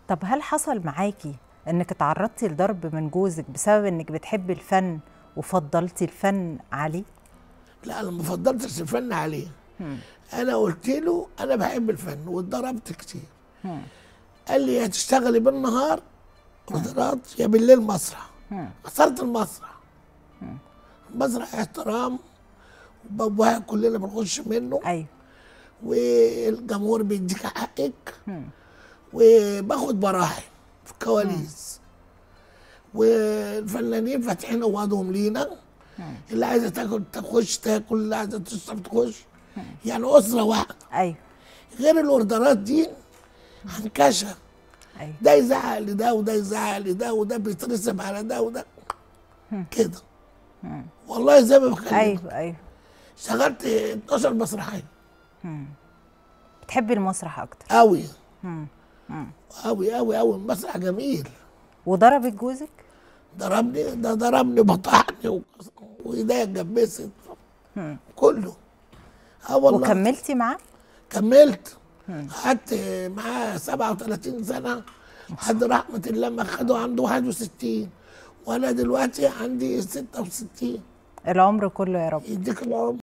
طب هل حصل معاكي انك اتعرضتي لضرب من جوزك بسبب انك بتحبي الفن وفضلتي الفن عليه؟ لا انا ما فضلتش الفن عليه. انا قلت له انا بحب الفن واتضربت كتير. قال لي يا تشتغلي بالنهار قدرات يا بالليل مسرح. خسرت المسرح. مسرح احترام وبابوها كلنا بنخش منه. ايوه. والجمهور بيديك حقك. وباخد براحي في الكواليس. والفنانين فاتحين اوضهم لينا. اللي عايزه تاكل تخش تاكل، اللي عايزه تشرب تخش. يعني اسره واحده. ايوه. غير الاوردرات دي هنكشه. ايوه. ده يزعق لده وده يزعق لده وده بيترسم على ده وده كده. والله زي ما بكلمك. ايوه ايوه. اشتغلت 12 مسرحيه. بتحبي المسرح اكتر؟ قوي قوي قوي قوي. المسرح جميل. وضربك جوزك؟ ضربني، ده ضربني وبطحني وايديا اتجبست كله. والله. وكملتي معاه؟ كملت. قعدت معاه 37 سنه لحد رحمه الله ما خده عنده 61 وانا دلوقتي عندي 66. العمر كله يا رب يديك العمر.